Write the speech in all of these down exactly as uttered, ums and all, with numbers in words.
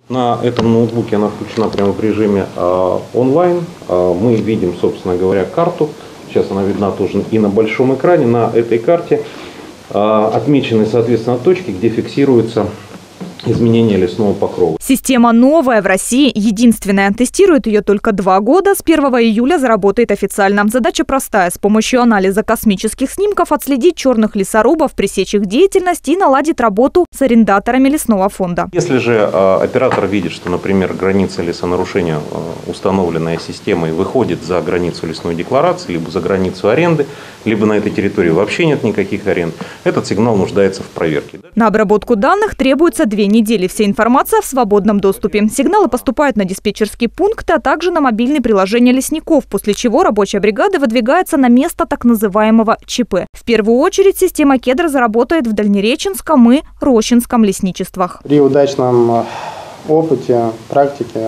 На этом ноутбуке она включена прямо в режиме э, онлайн. Э, мы видим, собственно говоря, карту. Сейчас она видна тоже и на большом экране. На этой карте э, отмечены, соответственно, точки, где фиксируются изменения лесного покрова. Система новая в России, единственная. Тестирует ее только два года. С первого июля заработает официально. Задача простая. С помощью анализа космических снимков отследить черных лесорубов, пресечь их деятельность и наладить работу с арендаторами лесного фонда. Если же э, оператор видит, что, например, граница лесонарушения, э, установленная системой, выходит за границу лесной декларации, либо за границу аренды, либо на этой территории вообще нет никаких аренд, этот сигнал нуждается в проверке. На обработку данных требуется две недели. Вся информация в свободном доступе. Сигналы поступают на диспетчерские пункты, а также на мобильные приложения лесников, после чего рабочая бригада выдвигается на место так называемого ЧП. В первую очередь система «Кедр» заработает в Дальнереченском и Рощинском лесничествах. При удачном опыте, практике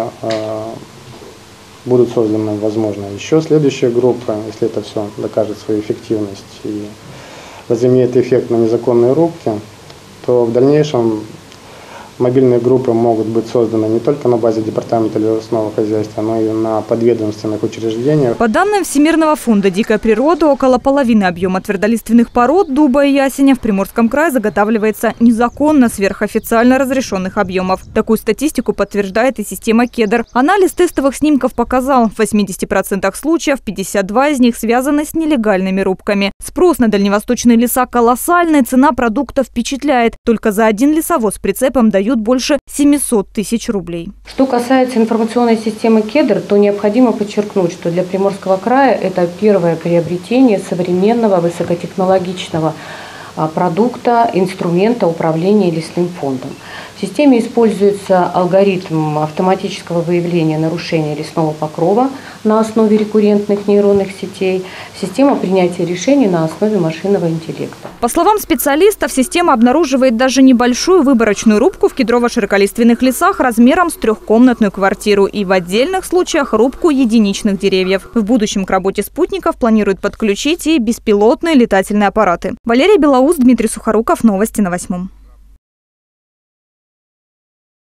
будут созданы, возможно, еще следующие группы, если это все докажет свою эффективность и возымеет эффект на незаконные рубки, то в дальнейшем мобильные группы могут быть созданы не только на базе департамента лесного хозяйства, но и на подведомственных учреждениях. По данным Всемирного фонда дикой природы, около половины объема твердолиственных пород дуба и ясеня в Приморском крае заготавливается незаконно сверх официально разрешенных объемов. Такую статистику подтверждает и система «Кедр». Анализ тестовых снимков показал, в восьмидесяти процентах случаев пятьдесят два из них связаны с нелегальными рубками. Спрос на дальневосточные леса колоссальный, цена продукта впечатляет. Только за один лесовоз с прицепом дают больше семисот тысяч рублей. Что касается информационной системы «Кедр», то необходимо подчеркнуть, что для Приморского края это первое приобретение современного высокотехнологичного продукта, инструмента управления лесным фондом. В системе используется алгоритм автоматического выявления нарушения лесного покрова на основе рекуррентных нейронных сетей, система принятия решений на основе машинного интеллекта. По словам специалистов, система обнаруживает даже небольшую выборочную рубку в кедрово-широколиственных лесах размером с трехкомнатную квартиру и в отдельных случаях рубку единичных деревьев. В будущем к работе спутников планируют подключить и беспилотные летательные аппараты. Валерия Белоус, Дмитрий Сухоруков. Новости на восьмом.